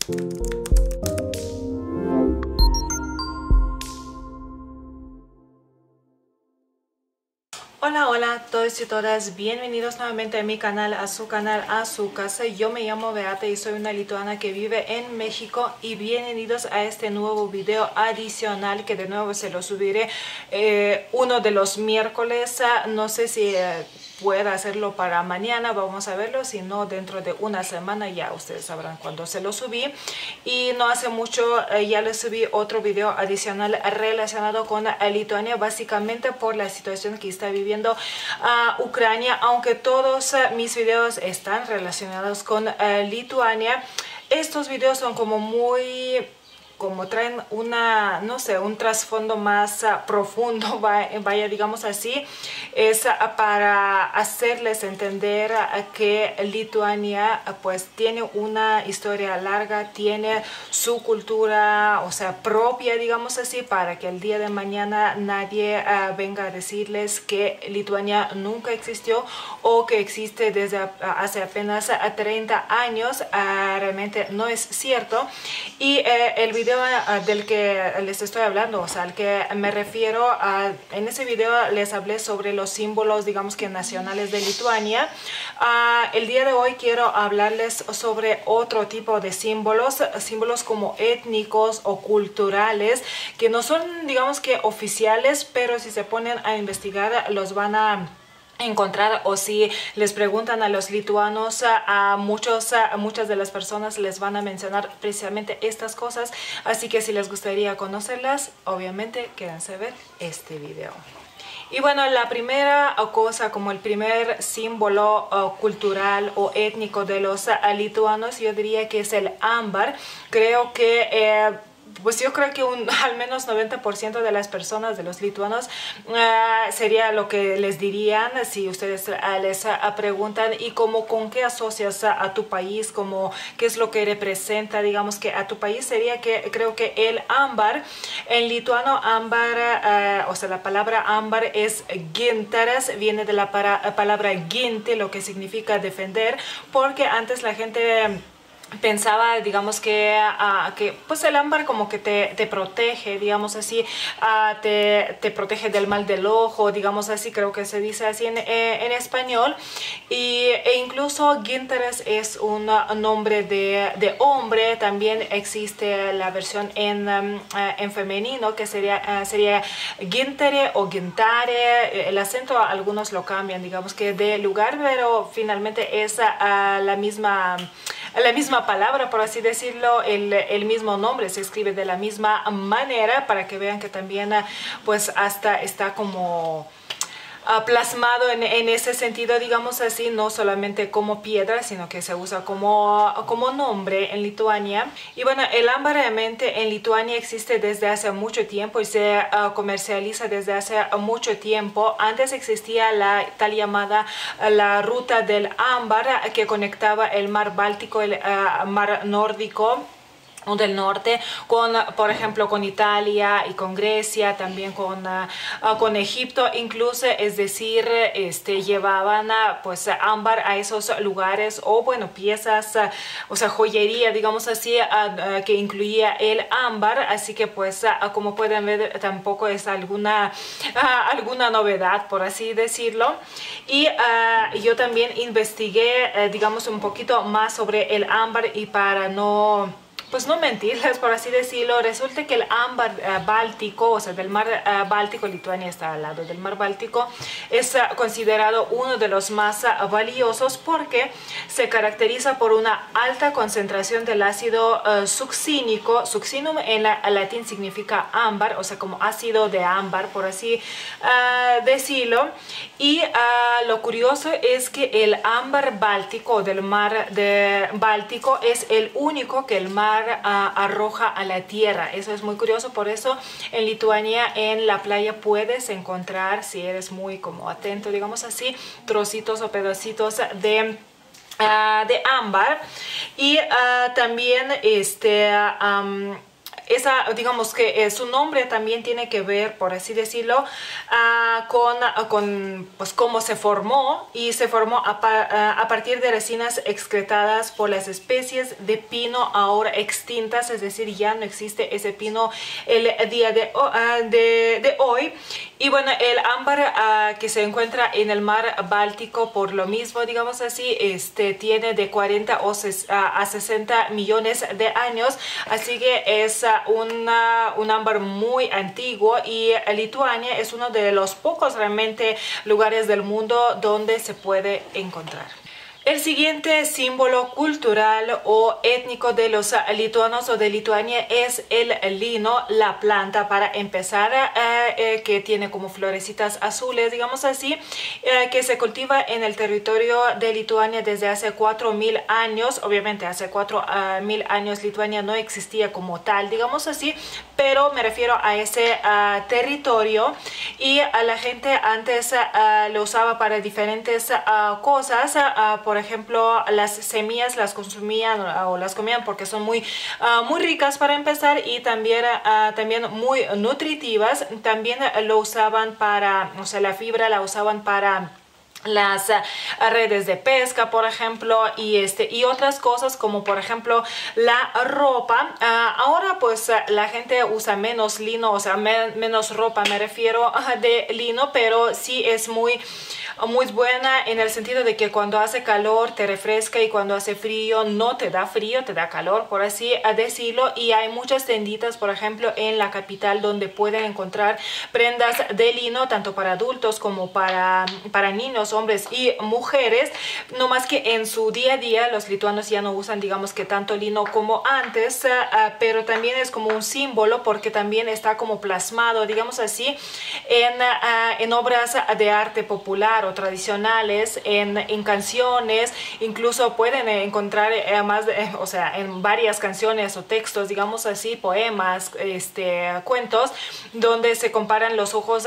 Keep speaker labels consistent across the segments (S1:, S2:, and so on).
S1: Hola, hola a todos y todas, bienvenidos nuevamente a mi canal, a su casa. Yo me llamo Beata y soy una lituana que vive en México, y bienvenidos a este nuevo video adicional que de nuevo se lo subiré uno de los miércoles. No sé si pueda hacerlo para mañana, vamos a verlo, si no dentro de una semana ya ustedes sabrán cuándo se lo subí. Y no hace mucho ya les subí otro video adicional relacionado con Lituania, básicamente por la situación que está viviendo Ucrania. Aunque todos mis videos están relacionados con Lituania, estos videos son como traen una, no sé, un trasfondo más profundo, vaya, digamos así. Es para hacerles entender que Lituania pues tiene una historia larga, tiene su cultura, o sea, propia, digamos así, para que el día de mañana nadie venga a decirles que Lituania nunca existió o que existe desde hace apenas 30 años. Realmente no es cierto. Y el video del que les estoy hablando, o sea, al que me refiero, en ese video les hablé sobre los símbolos, digamos que nacionales de Lituania. El día de hoy quiero hablarles sobre otro tipo de símbolos como étnicos o culturales, que no son, digamos que oficiales, pero si se ponen a investigar los van a encontrar, o si les preguntan a los lituanos, muchas de las personas les van a mencionar precisamente estas cosas. Así que si les gustaría conocerlas, obviamente quédense a ver este video. Y bueno, la primera cosa, como el primer símbolo cultural o étnico de los lituanos, yo diría que es el ámbar. Creo que pues yo creo que al menos 90% de las personas, de los lituanos, sería lo que les dirían si ustedes les preguntan y como con qué asocias a tu país, como qué es lo que representa, digamos que a tu país, sería que creo que el ámbar, en lituano ámbar, o sea, la palabra ámbar es gintaras, viene de la palabra ginti, lo que significa defender, porque antes la gente pensaba, digamos que pues el ámbar como que te protege, digamos así, te protege del mal del ojo, digamos así, creo que se dice así en español. E incluso ginteres es un nombre de hombre. También existe la versión en femenino, que sería gintere o gintare. El acento algunos lo cambian, digamos que de lugar, pero finalmente es la misma palabra, por así decirlo. El mismo nombre se escribe de la misma manera, para que vean que también pues hasta está como plasmado en ese sentido, digamos así, no solamente como piedra, sino que se usa como nombre en Lituania. Y bueno, el ámbar realmente en Lituania existe desde hace mucho tiempo y se comercializa desde hace mucho tiempo. Antes existía la tal llamada la ruta del ámbar, que conectaba el mar Báltico, el mar Nórdico o del norte, por ejemplo, con Italia y con Grecia, también con Egipto incluso. Es decir, llevaban pues ámbar a esos lugares, o bueno, piezas, o sea, joyería, digamos así, que incluía el ámbar. Así que pues como pueden ver, tampoco es alguna novedad, por así decirlo. Y yo también investigué, digamos, un poquito más sobre el ámbar, y para pues no mentirles, por así decirlo, resulta que el ámbar báltico, o sea, del mar Báltico, Lituania está al lado del mar Báltico, es considerado uno de los más valiosos, porque se caracteriza por una alta concentración del ácido succínico. Succinum en latín significa ámbar, o sea, como ácido de ámbar, por así decirlo. Y lo curioso es que el ámbar báltico del mar Báltico es el único que el mar arroja a la tierra. Eso es muy curioso. Por eso en Lituania, en la playa, puedes encontrar, si eres muy como atento, digamos así, trocitos o pedacitos de ámbar. Y también digamos que su nombre también tiene que ver, por así decirlo, con pues, cómo se formó, y se formó a partir de resinas excretadas por las especies de pino ahora extintas, es decir, ya no existe ese pino el día de hoy. Y bueno, el ámbar que se encuentra en el mar Báltico, por lo mismo, digamos así, tiene de 40 a 60 millones de años, así que es un ámbar muy antiguo, y Lituania es uno de los pocos realmente lugares del mundo donde se puede encontrar. El siguiente símbolo cultural o étnico de los lituanos o de Lituania es el lino, la planta para empezar, que tiene como florecitas azules, digamos así, que se cultiva en el territorio de Lituania desde hace 4000 años. Obviamente hace 4000 años Lituania no existía como tal, digamos así, pero me refiero a ese territorio, y a la gente antes lo usaba para diferentes cosas. Por ejemplo, las semillas las consumían o las comían porque son muy ricas para empezar, y también muy nutritivas. También lo usaban para, o sea, la fibra la usaban para las redes de pesca, por ejemplo, y otras cosas, como por ejemplo la ropa. Ahora pues la gente usa menos lino, o sea, menos ropa, me refiero, de lino, pero sí es muy buena en el sentido de que cuando hace calor te refresca, y cuando hace frío no te da frío, te da calor, por así decirlo. Y hay muchas tienditas, por ejemplo, en la capital, donde pueden encontrar prendas de lino, tanto para adultos como para niños, hombres y mujeres. No más que en su día a día los lituanos ya no usan, digamos, que tanto lino como antes, pero también es como un símbolo, porque también está como plasmado, digamos así, en obras de arte popular o tradicionales, en canciones. Incluso pueden encontrar o sea, en varias canciones o textos, digamos así, poemas, cuentos, donde se comparan los ojos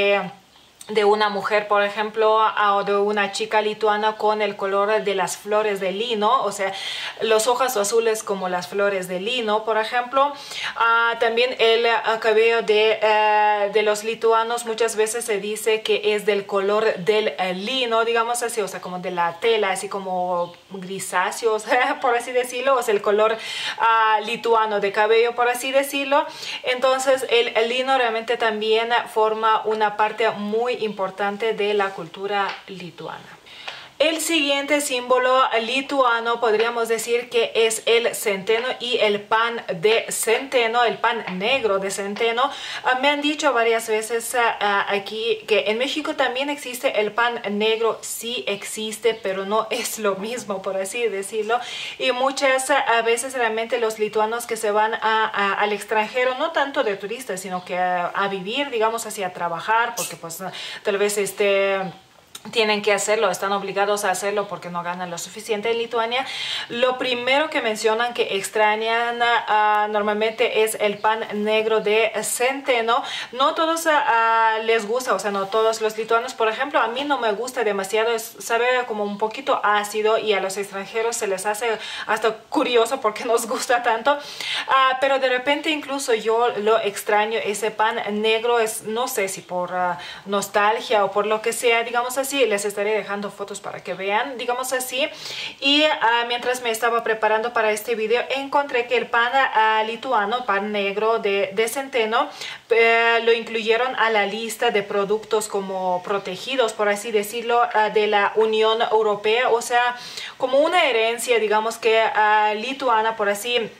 S1: de una mujer, por ejemplo, o de una chica lituana con el color de las flores de lino, o sea, los ojos azules como las flores de lino, por ejemplo. También el cabello de los lituanos muchas veces se dice que es del color del lino, digamos así, o sea, como de la tela, así como grisáceo, o sea, por así decirlo, o sea, el color lituano de cabello, por así decirlo. Entonces, el lino realmente también forma una parte muy importante de la cultura lituana. El siguiente símbolo lituano podríamos decir que es el centeno y el pan de centeno, el pan negro de centeno. Me han dicho varias veces aquí que en México también existe el pan negro. Sí existe, pero no es lo mismo, por así decirlo. Y muchas veces realmente los lituanos que se van al extranjero, no tanto de turistas, sino que a vivir, digamos así, a trabajar, porque pues tal vez tienen que hacerlo, están obligados a hacerlo porque no ganan lo suficiente en Lituania. Lo primero que mencionan que extrañan normalmente es el pan negro de centeno. No todos les gusta, o sea, no todos los lituanos, por ejemplo, a mí no me gusta demasiado, sabe como un poquito ácido, y a los extranjeros se les hace hasta curioso porque nos gusta tanto, pero de repente incluso yo lo extraño, ese pan negro. No sé si por nostalgia o por lo que sea, digamos así. Les estaré dejando fotos para que vean, digamos así. Y mientras me estaba preparando para este video, encontré que el pan lituano, pan negro de centeno, lo incluyeron a la lista de productos como protegidos, por así decirlo, de la Unión Europea, o sea, como una herencia, digamos que lituana, por así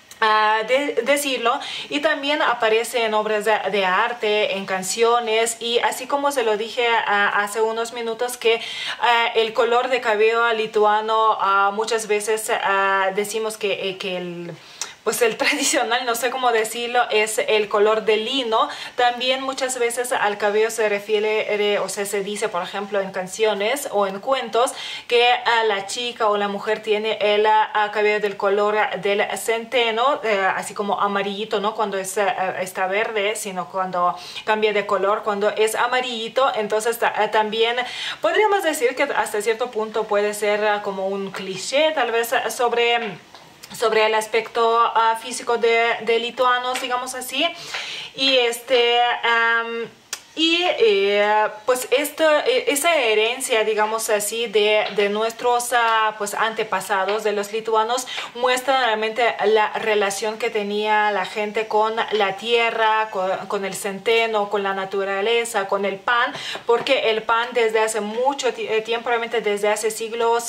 S1: decirlo. Y también aparece en obras de arte, en canciones, y así como se lo dije hace unos minutos, que el color de cabello lituano muchas veces decimos que pues el tradicional, no sé cómo decirlo, es el color de lino. También muchas veces al cabello se refiere, o sea, se dice, por ejemplo, en canciones o en cuentos, que la chica o la mujer tiene el cabello del color del centeno, así como amarillito, no cuando está verde, sino cuando cambia de color, cuando es amarillito. Entonces también podríamos decir que hasta cierto punto puede ser como un cliché, tal vez, sobre sobre el aspecto físico de lituanos, digamos así. Y pues esa herencia, digamos así, de nuestros pues antepasados, de los lituanos, muestra realmente la relación que tenía la gente con la tierra, con el centeno, con la naturaleza, con el pan, porque el pan desde hace mucho tiempo, realmente desde hace siglos,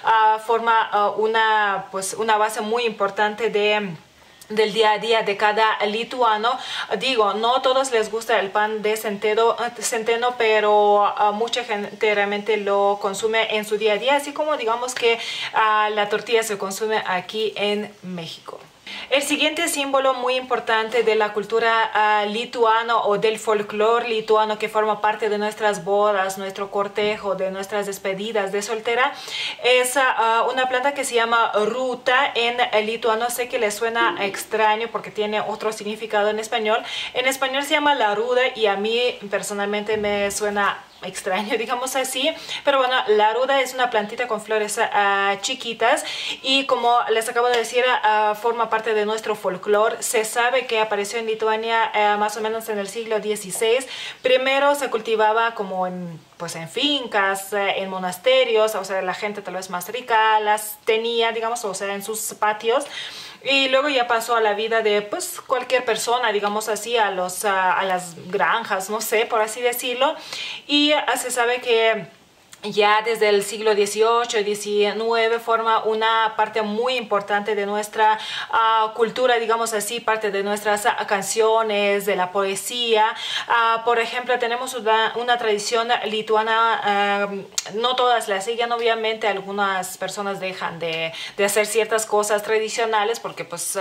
S1: forma pues una base muy importante del día a día de cada lituano. Digo, no a todos les gusta el pan de centeno, pero mucha gente realmente lo consume en su día a día, así como digamos que la tortilla se consume aquí en México. El siguiente símbolo muy importante de la cultura lituana o del folclore lituano que forma parte de nuestras bodas, nuestro cortejo, de nuestras despedidas de soltera, es una planta que se llama ruta en lituano. Sé que les suena extraño porque tiene otro significado en español. En español se llama la ruda y a mí personalmente me suena extraño, digamos así, pero bueno, la ruda es una plantita con flores chiquitas y como les acabo de decir, forma parte de nuestro folclore. Se sabe que apareció en Lituania más o menos en el siglo XVI. Primero se cultivaba como pues en fincas, en monasterios, o sea, la gente tal vez más rica las tenía, digamos, o sea, en sus patios. Y luego ya pasó a la vida de pues cualquier persona, digamos así, a las granjas, no sé, por así decirlo. Y se sabe que ya desde el siglo XVIII y XIX forma una parte muy importante de nuestra cultura, digamos así, parte de nuestras canciones, de la poesía. Por ejemplo, tenemos una tradición lituana, no todas la siguen, obviamente, algunas personas dejan de hacer ciertas cosas tradicionales porque pues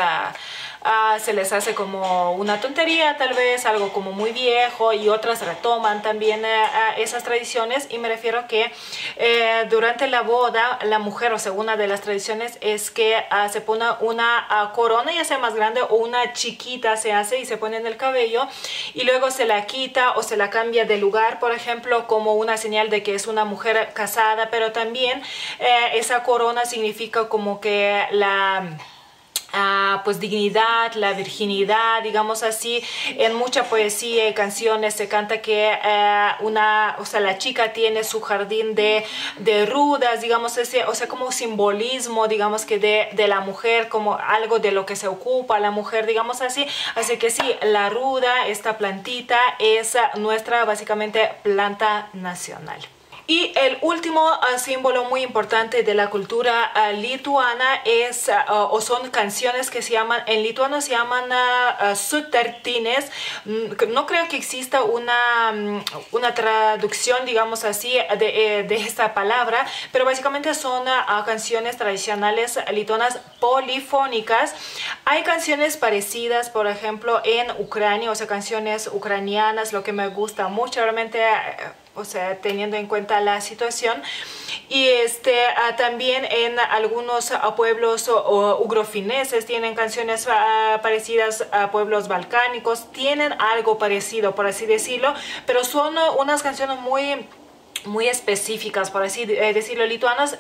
S1: se les hace como una tontería, tal vez algo como muy viejo, y otras retoman también esas tradiciones. Y me refiero a que durante la boda la mujer, o sea, una de las tradiciones es que se pone una corona, ya sea más grande o una chiquita, se hace y se pone en el cabello, y luego se la quita o se la cambia de lugar, por ejemplo, como una señal de que es una mujer casada. Pero también esa corona significa como que pues dignidad, la virginidad, digamos así. En mucha poesía y canciones se canta que o sea, la chica tiene su jardín de rudas, digamos, o sea, como simbolismo, digamos, que de la mujer, como algo de lo que se ocupa la mujer, digamos así. Así que sí, la ruda, esta plantita, es nuestra básicamente planta nacional. Y el último símbolo muy importante de la cultura lituana es, o son canciones que se llaman, en lituano se llaman sutartines. No creo que exista una traducción, digamos así, de esta palabra, pero básicamente son canciones tradicionales lituanas polifónicas. Hay canciones parecidas, por ejemplo, en Ucrania, o sea, canciones ucranianas, lo que me gusta mucho realmente, o sea, teniendo en cuenta la situación. Y también en algunos pueblos ugrofineses tienen canciones parecidas, a pueblos balcánicos tienen algo parecido, por así decirlo, pero son unas canciones muy específicas, por así decirlo, lituanas.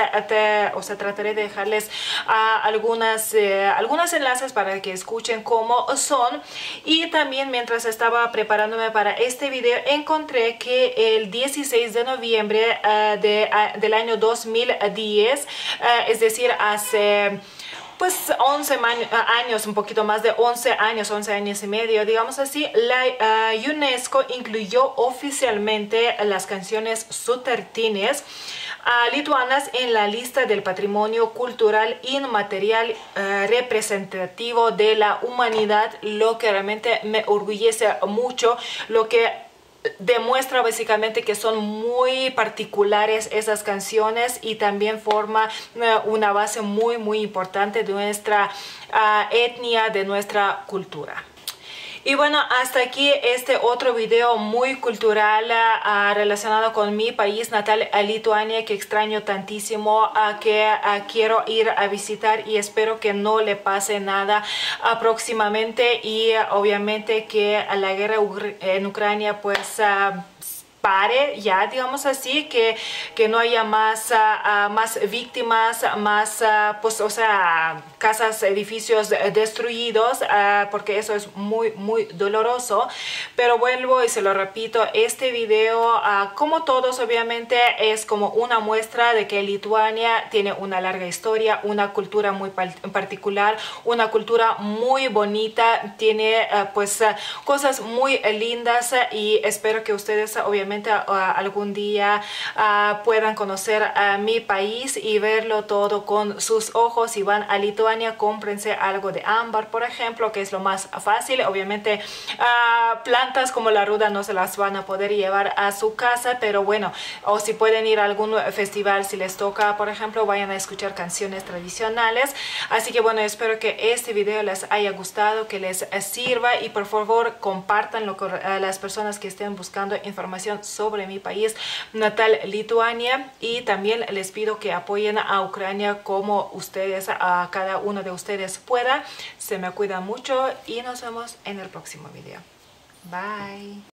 S1: O sea, trataré de dejarles algunos enlaces para que escuchen cómo son. Y también, mientras estaba preparándome para este video, encontré que el 16 de noviembre del año 2010, es decir, hace pues 11 años, un poquito más de 11 años y medio, digamos así, la UNESCO incluyó oficialmente las canciones sutartines lituanas en la lista del patrimonio cultural inmaterial representativo de la humanidad, lo que realmente me orgullece mucho, lo que demuestra básicamente que son muy particulares esas canciones y también forma una base muy importante de nuestra etnia, de nuestra cultura. Y bueno, hasta aquí este otro video muy cultural relacionado con mi país natal, Lituania, que extraño tantísimo, que quiero ir a visitar, y espero que no le pase nada próximamente, y obviamente que la guerra en Ucrania pues pare ya, digamos así, que no haya más, más víctimas, más, pues, o sea, casas, edificios destruidos, porque eso es muy doloroso. Pero vuelvo y se lo repito, este video, como todos obviamente, es como una muestra de que Lituania tiene una larga historia, una cultura muy particular, una cultura muy bonita, tiene pues cosas muy lindas, y espero que ustedes obviamente algún día puedan conocer mi país y verlo todo con sus ojos. Si van a Lituania, cómprense algo de ámbar, por ejemplo, que es lo más fácil. Obviamente plantas como la ruda no se las van a poder llevar a su casa, pero bueno, o si pueden ir a algún festival, si les toca, por ejemplo, vayan a escuchar canciones tradicionales. Así que bueno, espero que este video les haya gustado, que les sirva, y por favor compártanlo con las personas que estén buscando información sobre mi país natal, Lituania. Y también les pido que apoyen a Ucrania como ustedes, a cada uno de ustedes pueda. Se me cuida mucho y nos vemos en el próximo video. Bye.